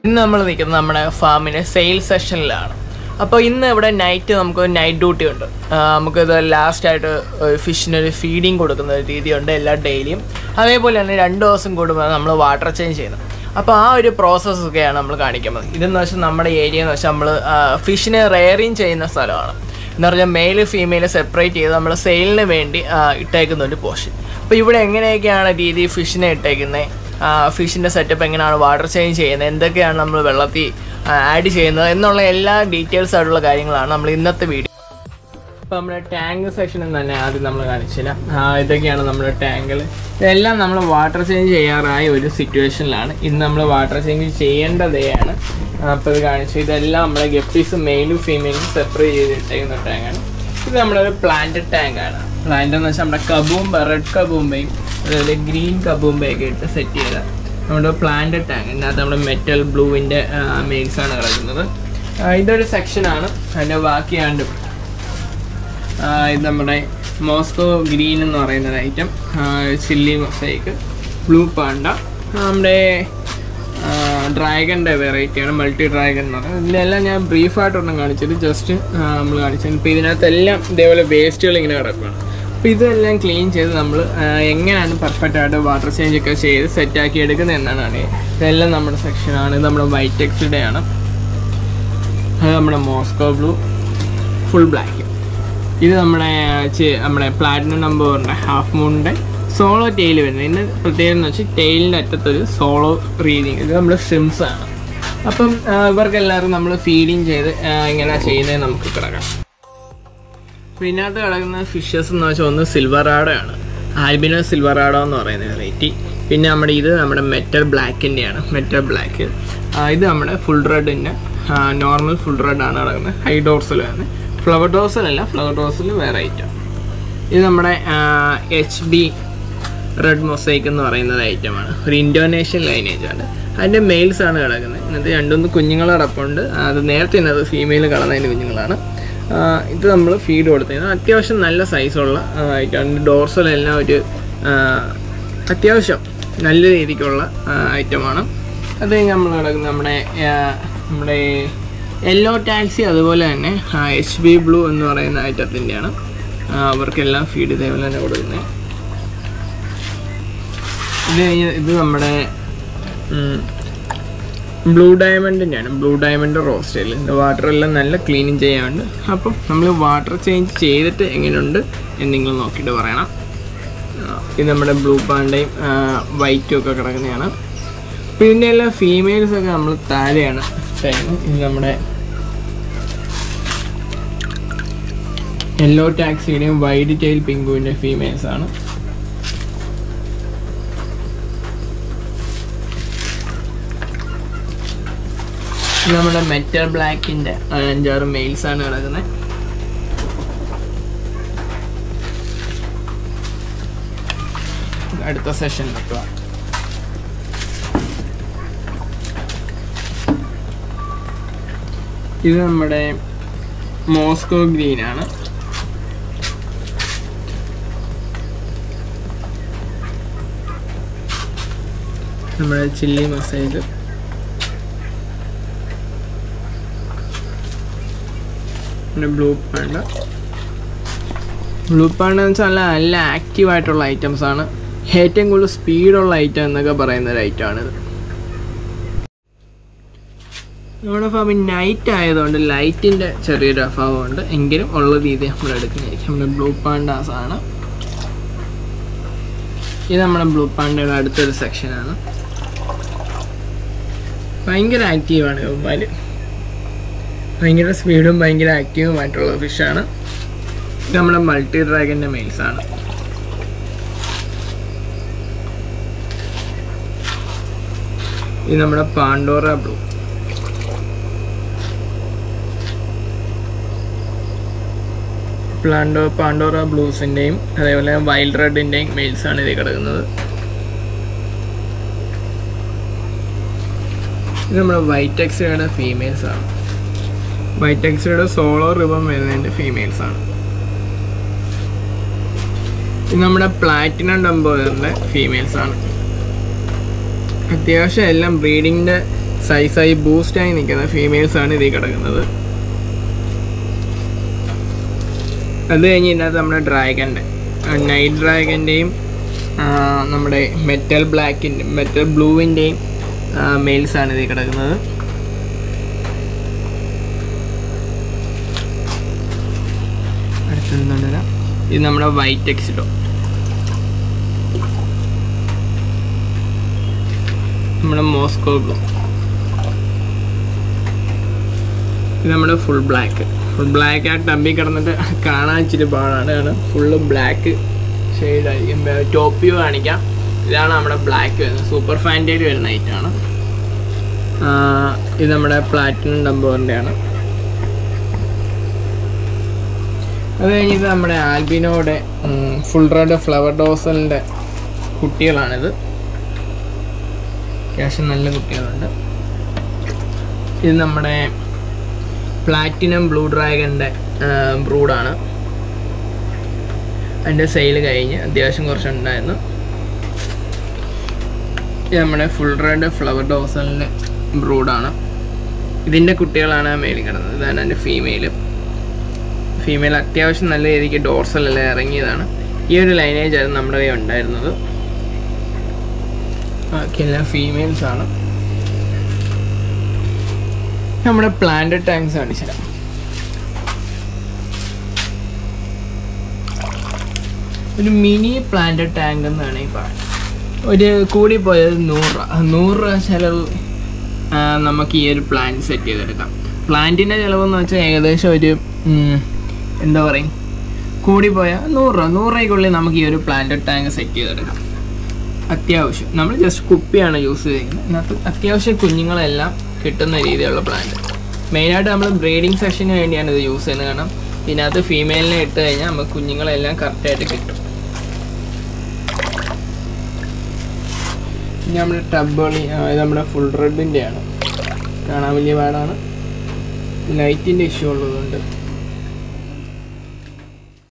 ഇന്ന് നമ്മൾ നിൽക്കുന്നത് നമ്മുടെ ഫാമിലെ സെയിൽ സെഷനിലാണ്. അപ്പോൾ ഇന്ന് ഇവിടെ നൈറ്റ് നമുക്ക് നൈറ്റ് ഡ്യൂട്ടി ഉണ്ട്. നമുക്കിത് ലാസ്റ്റായിട്ട് ഫിഷിനൊരു ഫീഡിങ് കൊടുക്കുന്ന ഒരു രീതിയുണ്ട് എല്ലാ ഡെയിലിയും. അതേപോലെ തന്നെ 2 ദിവസം കൂടുമ്പോൾ നമ്മൾ വാട്ടർ ചേഞ്ച് ചെയ്യുന്നത്. അപ്പോൾ ആ ഒരു പ്രോസസ്സൊക്കെയാണ് നമ്മൾ കാണിക്കുന്നത്. ഇതെന്ന് വെച്ചാൽ നമ്മുടെ ഏരിയ എന്ന് വെച്ചാൽ നമ്മൾ ഫിഷിനെ റെയറിങ് ചെയ്യുന്ന സ്ഥലമാണ്. എന്ന് പറഞ്ഞാൽ മെയിൽ ഫീമെയിൽ സെപ്പറേറ്റ് ചെയ്ത് നമ്മൾ സെയിലിന് വേണ്ടി ഇട്ടേക്കുന്ന ഒരു പോർഷൻ. അപ്പോൾ ഇവിടെ എങ്ങനെയൊക്കെയാണ് രീതി ഫിഷിനെ ഇട്ടേക്കുന്നത്, ഫിഷിൻ്റെ സെറ്റപ്പ് എങ്ങനെയാണ് വാട്ടർ ചേഞ്ച് ചെയ്യുന്നത്, എന്തൊക്കെയാണ് നമ്മൾ വെള്ളത്തിൽ ആഡ് ചെയ്യുന്നത് എന്നുള്ള എല്ലാ ഡീറ്റെയിൽസ് ആയിട്ടുള്ള കാര്യങ്ങളാണ് നമ്മൾ ഇന്നത്തെ വീഡിയോ. അപ്പോൾ നമ്മുടെ ടാങ്ക് സെക്ഷനിൽ തന്നെ ആദ്യം നമ്മൾ കാണിച്ചില്ല. ഇതൊക്കെയാണ് നമ്മുടെ ടാങ്കുകൾ. ഇതെല്ലാം നമ്മൾ വാട്ടർ ചേഞ്ച് ചെയ്യാറായ ഒരു സിറ്റുവേഷനിലാണ്. ഇന്ന് നമ്മൾ വാട്ടർ ചേഞ്ച് ചെയ്യേണ്ടതാണ്. അപ്പോൾ ഇത് കാണിച്ചു. ഇതെല്ലാം നമ്മുടെ ഗപ്പീസും മെയിലും ഫീമെയിലും സെപ്പറേറ്റ് ചെയ്തിട്ടേക്കുന്ന ടാങ്കാണ്. ഇത് നമ്മളൊരു പ്ലാന്റഡ് ടാങ്കാണ്. പ്ലാന്റ് എന്ന് വെച്ചാൽ നമ്മുടെ കബൂമ്പ, റെഡ് കബൂമ്പയും അതുപോലെ ഗ്രീൻ കബൂമ്പയൊക്കെ ഇട്ട് സെറ്റ് ചെയ്ത നമ്മുടെ പ്ലാന്റഡ് ടാങ്ക്. ഇതിനകത്ത് നമ്മുടെ മെറ്റൽ ബ്ലൂവിൻ്റെ മെയിൽസാണ് കിടക്കുന്നത്. ഇതൊരു സെക്ഷനാണ്. അതിൻ്റെ ബാക്കിയാണ്ട് ഇത് നമ്മുടെ മോസ്കോ ഗ്രീൻ എന്ന് പറയുന്നൊരു item, chilli mosaic, blue panda, നമ്മുടെ ഡ്രാഗൻ്റെ വെറൈറ്റിയാണ്, മൾട്ടി ഡ്രാഗൺ എന്ന് പറയുന്നത്. ഇതിലെല്ലാം ഞാൻ ബ്രീഫായിട്ടൊന്നും കാണിച്ചത് ജസ്റ്റ് നമ്മൾ കാണിച്ചത്. ഇപ്പോൾ ഇതിനകത്തെല്ലാം ഇതേപോലെ വേസ്റ്റുകൾ ഇങ്ങനെ കിടക്കുകയാണ്. അപ്പോൾ ഇതെല്ലാം ക്ലീൻ ചെയ്ത് നമ്മൾ എങ്ങനെയാണ് പെർഫെക്റ്റായിട്ട് വാട്ടർ ചേഞ്ച് ഒക്കെ ചെയ്ത് സെറ്റാക്കി എടുക്കുന്നത് എന്നാണ്. ഇതെല്ലാം നമ്മുടെ സെക്ഷനാണ്. ഇത് നമ്മുടെ വൈറ്റെക്സിൻ്റെ ആണ്. അത് നമ്മുടെ മോസ്കോ ബ്ലൂ, ഫുൾ ബ്ലാക്ക്. ഇത് നമ്മുടെ പ്ലാറ്റിനം നമ്പറിൻ്റെ ഹാഫ് മൂണിൻ്റെ സോളോ ടെയിൽ വരുന്നത്. ഇതിൻ്റെ പ്രത്യേകത എന്ന് വെച്ചാൽ ടെയിലിൻ്റെ അറ്റത്തൊരു സോളോ റീഡിങ്. ഇത് നമ്മുടെ സ്ട്രിംസാണ്. അപ്പം ഇവർക്കെല്ലാവർക്കും നമ്മൾ ഫീഡിങ് ചെയ്ത് ഇങ്ങനെ ചെയ്യുന്നത് നമുക്ക് കിടക്കാം. അപ്പോൾ ഇതിനകത്ത് കിടക്കുന്ന ഫിഷസ് എന്ന് വെച്ചാൽ ഒന്ന് സിൽവറാഡോയാണ്, ആൽബിനോ സിൽവറാഡോ എന്ന് പറയുന്ന വെറൈറ്റി. പിന്നെ നമ്മുടെ മെറ്റൽ ബ്ലാക്കിൻ്റെയാണ്, മെറ്റൽ ബ്ലാക്ക്. ഇത് നമ്മുടെ ഫുൾ റെഡിൻ്റെ നോർമൽ ഫുൾ റെഡാണ് കിടക്കുന്നത്. ഹൈ ഡോർസലാണ്, ഫ്ലവർ ഡോർസലല്ല, ഫ്ലവർ ഡോർസൽ വേറെ ഐറ്റം. ഇത് നമ്മുടെ HB റെഡ് മൊസൈക്ക് എന്ന് പറയുന്നത് ഐറ്റമാണ്. ഒരു ഇൻഡോനേഷ്യൻ ലൈനേജാണ്. അതിൻ്റെ മെയിൽസാണ് കിടക്കുന്നത്. ഇന്നത്തെ 2-3 കുഞ്ഞുങ്ങൾ കിടപ്പുണ്ട്. അത് നേരത്തെ ഇന്നത് ഫീമെയിൽ കിടന്നതിൻ്റെ കുഞ്ഞുങ്ങളാണ്. ഇത് നമ്മൾ ഫീഡ് കൊടുത്തത് അത്യാവശ്യം നല്ല സൈസുള്ള ഐറ്റമാണ്. ഡോർസലെല്ലാം ഒരു അത്യാവശ്യം നല്ല രീതിക്കുള്ള ഐറ്റമാണ്. അത് കഴിഞ്ഞ് നമ്മൾ കിടക്കുന്നത് നമ്മുടെ യെല്ലോ ടാക്സി, അതുപോലെ തന്നെ HB ബ്ലൂ എന്ന് പറയുന്ന ഐറ്റത്തിൻ്റെയാണ്. അവർക്കെല്ലാം ഫീഡ് ഇതേപോലെ തന്നെ കൊടുക്കുന്നത്. ഇത് നമ്മുടെ ബ്ലൂ ഡയമണ്ടിൻ്റെയാണ്, ബ്ലൂ ഡയമണ്ട് റോസ്റ്റേൽ. ഇതിൻ്റെ വാട്ടറെല്ലാം നല്ല ക്ലീനിങ് ചെയ്യാനുണ്ട്. അപ്പം നമ്മൾ വാട്ടർ ചേഞ്ച് ചെയ്തിട്ട് എങ്ങനെയുണ്ട് എന്നിങ്ങനെ നോക്കിയിട്ട് പറയണം. ഇത് നമ്മുടെ ബ്ലൂ പാണ്ടയും വൈറ്റും ഒക്കെ കിടക്കുന്നതാണ്. അപ്പോൾ ഇതിൻ്റെ എല്ലാം ഫീമെയിൽസൊക്കെ നമ്മൾ താഴെയാണ് ചെയ്യുന്നത്. ഇത് നമ്മുടെ യെല്ലോ ടാക്സിയുടെയും വൈറ്റ് ടെയിൽ പിങ്കുവിൻ്റെ ഫീമെയിൽസാണ്. ഇത് നമ്മുടെ മെറ്റൽ ബ്ലാക്കിൻ്റെ 5-6 മെയിൽസാണ് കിടക്കുന്നത്. അടുത്ത സെഷൻ വെക്കുക. ഇത് നമ്മുടെ മോസ്കോ ഗ്രീനാണ്. നമ്മുടെ ചില്ലി മൊസൈക്ക്, പിന്നെ ബ്ലൂ പാണ്ട. ബ്ലൂ പാണ്ട എന്ന് വെച്ചാൽ നല്ല ആക്റ്റീവായിട്ടുള്ള ഐറ്റംസാണ്. ഏറ്റവും കൂടുതൽ സ്പീഡുള്ള ഐറ്റം എന്നൊക്കെ പറയുന്ന ഒരു ഐറ്റമാണിത്. നമ്മുടെ ഫാമിൽ നൈറ്റ് ആയതുകൊണ്ട് ലൈറ്റിൻ്റെ ചെറിയൊരു അഭാവമുണ്ട്. എങ്കിലും ഉള്ള രീതി നമ്മൾ എടുക്കുന്നതായിരിക്കും. നമ്മുടെ ബ്ലൂ പാണ്ടാസാണ്. ഇത് നമ്മുടെ ബ്ലൂ പാണ്ടയുടെ അടുത്തൊരു സെക്ഷനാണ്. ഭയങ്കര ആക്റ്റീവാണ് ഇവന്മാർ. ഭയങ്കര സ്പീഡും ഭയങ്കര ആക്റ്റീവുമായിട്ടുള്ള ഫിഷാണ്. ഇത് നമ്മുടെ മൾട്ടി ഡ്രാഗൻ്റെ മെയിൽസാണ്. ഇത് നമ്മുടെ പാണ്ടോറ ബ്ലൂ. പാണ്ടോറ ബ്ലൂസിൻ്റെയും അതേപോലെ വൈൽഡ് റെഡിൻ്റെയും മെയിൽസാണ് ഇത് കിടക്കുന്നത്. ഇത് നമ്മുടെ വൈറ്റെക്സിയുടെ ഫീമെയിൽസാണ്. വൈറ്റെക്സിയുടെ സോളോ റിബൺ വരുന്നതിൻ്റെ ഫീമെയിൽസാണ്. ഇത് നമ്മുടെ പ്ലാറ്റിനം നമ്പറിൻ്റെ ഫീമെയിൽസാണ്. അത്യാവശ്യം എല്ലാം ബ്രീഡിങ്ങിൻ്റെ സൈസായി ബൂസ്റ്റായി നിൽക്കുന്ന ഫീമെയിൽസാണ് ഇതിൽ കിടക്കുന്നത്. അത് കഴിഞ്ഞ് ഇതിനകത്ത് നമ്മുടെ ഡ്രാഗൻ്റെ നൈറ്റ് ഡ്രാഗൻ്റെയും നമ്മുടെ മെറ്റൽ ബ്ലൂവിൻ്റെയും മെയിൽസാണ് ഇതിൽ കിടക്കുന്നത്. അടുത്തത് ഇത് നമ്മുടെ വൈറ്റ് എക്സിഡോ, നമ്മുടെ മോസ്കോ ബ്ലൂ, ഇത് നമ്മുടെ ഫുൾ ബ്ലാക്ക് ആ ടമ്പിൽ കിടന്നിട്ട് കാണാൻ ഇച്ചിരി പാടാണ്. കാരണം ഫുള്ള് ബ്ലാക്ക് ഷെയ്ഡായിരിക്കും. ടോപ്പ് വ്യൂ കാണിക്കാം. ഇതാണ് നമ്മുടെ ബ്ലാക്ക് വരുന്നത്. സൂപ്പർ ഫാൻറ്റയിൽ വരുന്ന ഐറ്റാണ്. ഇത് നമ്മുടെ പ്ലാറ്റിനം ഡംബോറിൻ്റെയാണ്. അത് കഴിഞ്ഞിട്ട് നമ്മുടെ ആൽബിനോയുടെ ഫുൾ റെഡ് ഫ്ലവർ ഡോസലിൻ്റെ കുട്ടികളാണിത്. അത്യാവശ്യം നല്ല കുട്ടികളുണ്ട്. ഇത് നമ്മുടെ പ്ലാറ്റിനം ബ്ലൂ ഡ്രാഗൻ്റെ ബ്രൂഡാണ്. അതിൻ്റെ സെയിൽ കഴിഞ്ഞ് അത്യാവശ്യം കുറച്ചുണ്ടായിരുന്നു. ഇത് നമ്മുടെ ഫുൾ റെഡ് ഫ്ലവർ ഡോസലിൻ്റെ ബ്രൂഡാണ്. ഇതിൻ്റെ കുട്ടികളാണ് മേളിൽ കിടന്നത്. ഇതാണ് എൻ്റെ ഫീമെയിൽ അത്യാവശ്യം നല്ല രീതിക്ക് ഡോർസലെല്ലാം ഇറങ്ങിയതാണ്. ഈ ഒരു ലൈനേജ് ആയിരുന്നു നമ്മുടെ കയ്യിൽ ഉണ്ടായിരുന്നത്. ബാക്കിയെല്ലാം ഫീമെയിൽസാണ്. നമ്മുടെ പ്ലാന്റ് ടാങ്ക്സ് കാണിച്ചു തരാം. ഒരു മിനി പ്ലാന്റ് ടാങ്ക് എന്നാണ് ഈ പറയുന്നത്. ഒരു കൂടിപ്പോയത് 100 രൂപ ചിലവ് നമുക്ക് ഈ ഒരു പ്ലാന്റ് സെറ്റ് ചെയ്തെടുക്കാം. പ്ലാന്റിൻ്റെ ചിലവെന്ന് വെച്ചാൽ ഏകദേശം ഒരു എന്താ പറയും, കൂടിപ്പോയാൽ 100 രൂപയ്ക്കുള്ളിൽ നമുക്ക് ഈ ഒരു പ്ലാന്റ് ടാങ്ക് സെറ്റ് ചെയ്തെടുക്കാം. അത്യാവശ്യം നമ്മൾ ജസ്റ്റ് കുപ്പിയാണ് യൂസ് ചെയ്യുന്നത്. ഇതിനകത്ത് അത്യാവശ്യം കുഞ്ഞുങ്ങളെല്ലാം കിട്ടുന്ന രീതിയിലുള്ള പ്ലാന്റ്. മെയിനായിട്ട് നമ്മൾ ബ്രീഡിങ് സെക്ഷന് വേണ്ടിയാണ് ഇത് യൂസ് ചെയ്യുന്നത്. കാരണം ഇതിനകത്ത് ഫീമെയിലിനെ ഇട്ട് കഴിഞ്ഞാൽ നമുക്ക് കുഞ്ഞുങ്ങളെല്ലാം കറക്റ്റായിട്ട് കിട്ടും. ഇനി നമ്മുടെ ടബ്ബളി, ഇത് നമ്മുടെ ഫുൾ റെഡിൻ്റെയാണ്. കാണാൻ വലിയ പാടാണ്, ലൈറ്റിൻ്റെ ഇഷ്യൂ ഉള്ളതുകൊണ്ട്.